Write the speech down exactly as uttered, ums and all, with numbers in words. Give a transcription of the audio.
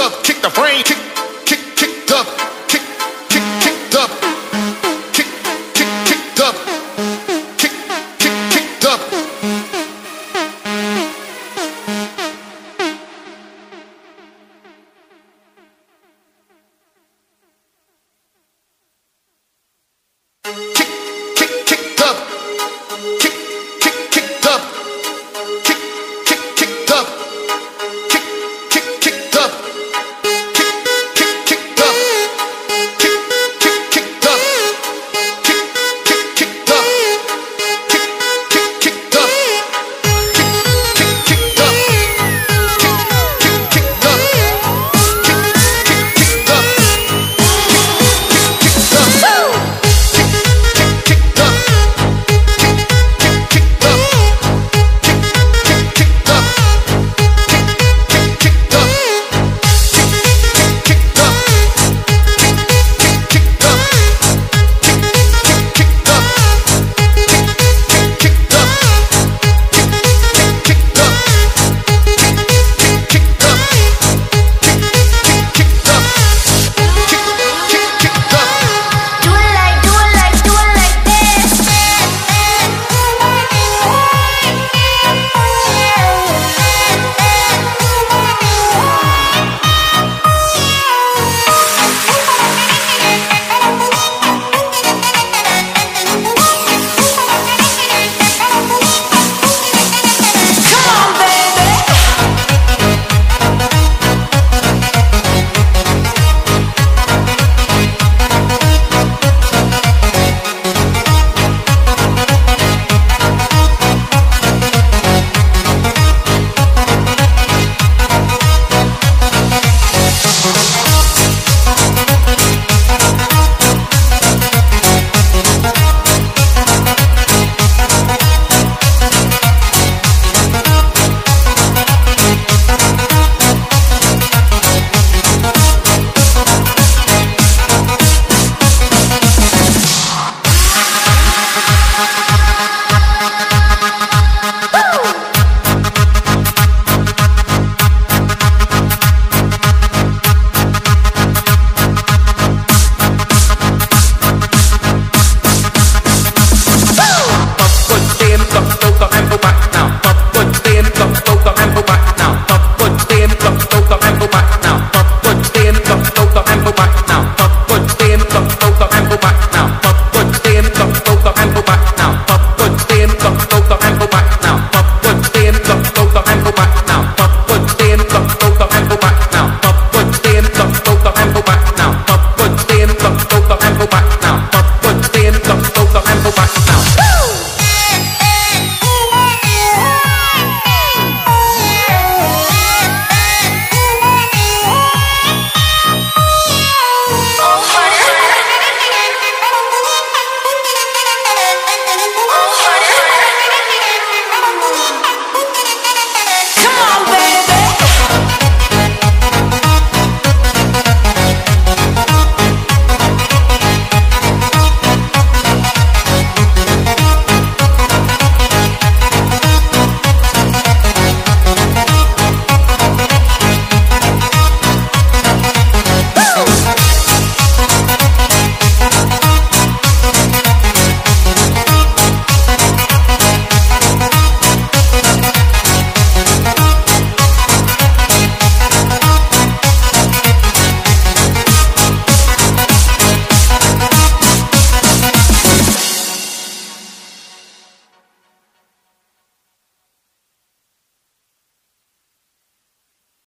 up, kick the brain, kick, kick, kicked up, kick, kick, kicked up, kick, kick, kicked up, kick, kick, kicked up. Kick, kick, kicked up, kick, kick, kicked up, kick, kick, kicked up, kick, kick, kicked up, kick, kick, kicked up, kick, kick, kicked up, kick, kick, kicked up, kick, kick, kicked up, kick, kick, kicked up, kick, kick, kicked up, kick, kick, kicked up, kick, kick, kicked up. Now,